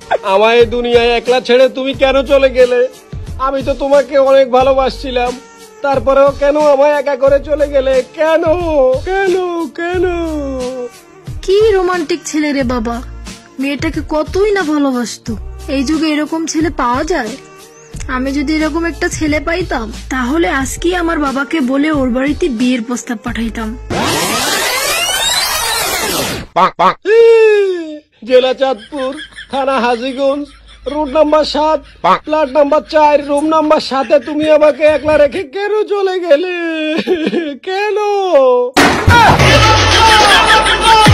আমায় দুনিয়ায় একলা ছেড়ে তুমি কেন চলে গেলে? আমি তো তোমাকে অনেক ভালোবাসছিলাম, তারপরেও কেন আমায় একা করে চলে গেলে? কেন কেন কেন? কি রোমান্টিক ছেলে রে বাবা, মেয়েটাকে কতই না ভালোবাসতো। এই যুগে এরকম ছেলে পাওয়া যায়? আমি যদি এরকম একটা ছেলে পাইতাম তাহলে আজকেই আমার বাবাকে বলে ওর বাড়িতে বিয়ের প্রস্তাব পাঠাইতাম। জেলা চাঁদপুর, থানা Hajiganj, road number 7, flat number 4, room number 7-এ তুমি আমাকে একলা রেখে কেন চলে গেলে? কেন?